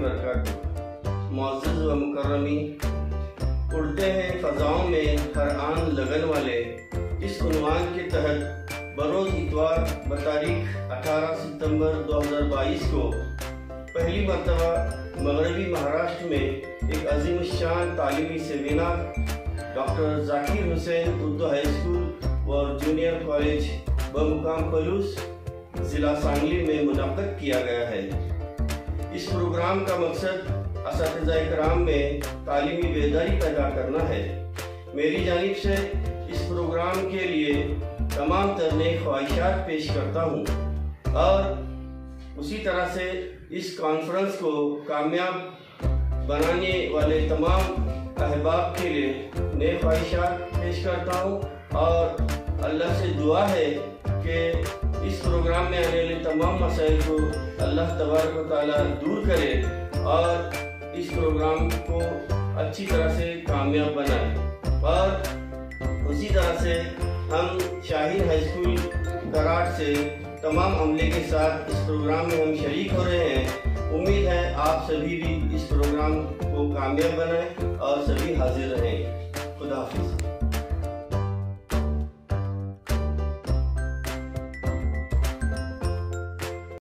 वबरकातुहू। मुअज़्ज़ज़ व मुकर्रमी, उड़ते हैं फ़ज़ाओं में हर आन लगन वाले, इस उन्वान के तहत बरोज़ इतवार बतारीख 18 सितंबर 2022 को पहली मरतबा मगरबी महाराष्ट्र में एक अज़ीमुश्शान तालीमी seminar doctor Zakir Hussain Urdu high school और जूनियर कॉलेज बमुकाम पलूस ज़िला सांगली में मुनक़्क़द किया गया है। इस प्रोग्राम का मकसद असातिज़ा इकराम में तालीमी बेदारी पैदा करना है। मेरी जानिब से इस प्रोग्राम के लिए तमाम तरह ख्वाहिशात पेश करता हूँ और उसी तरह से इस कॉन्फ्रेंस को कामयाब बनाने वाले तमाम अहबाब के लिए नए ख्वाहिशात पेश करता हूँ और अल्लाह से दुआ है कि इस प्रोग्राम में आने वाले तमाम मसाइल को अल्लाह तबारक व तआला दूर करे और इस प्रोग्राम को अच्छी तरह से कामयाब बनाए। और उसी तरह से हम शाहीन हाई स्कूल कराड़ से तमाम अमले के साथ इस प्रोग्राम में हम शरीक हो रहे हैं। उम्मीद है आप सभी भी इस प्रोग्राम को कामयाब बनाएं और सभी हाजिर रहें। खुदा हाफिज़।